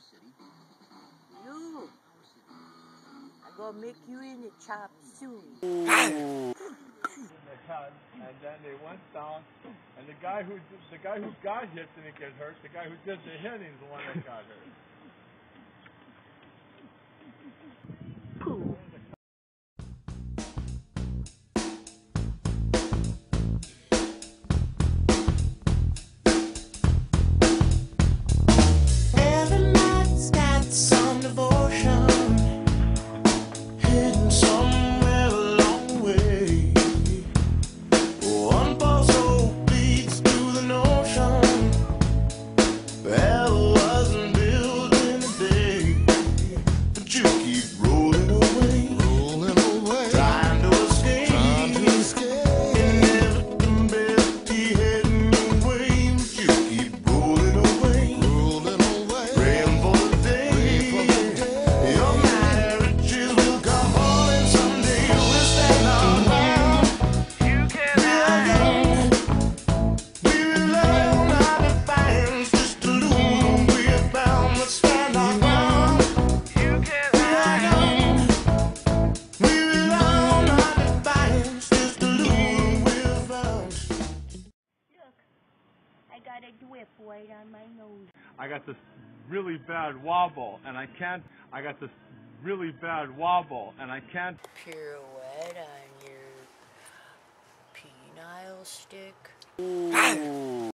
You. I'm gonna make you in the chop soon. And then they went down, and the guy who got hit didn't get hurt. The guy who did the hitting is the one that got hurt. Pooh. Every night's got some devotion hidden somewhere along the way. One false hope leads to the notion that wasn't built in a day. But you keep rolling away, trying to escape. Inevitability heading your way, but you keep rolling away, praying for the day your marriages will come falling someday. We'll stand our ground. You can hide. We rely on our defiance just to lose what we have found. Let's stand our ground. You can hide. We rely on our defiance just to lose what we have found. Look, I got a whip right on my nose. I got this really bad wobble, and I can't. I got this really bad wobble, and I can't. Pirouette on your penile stick.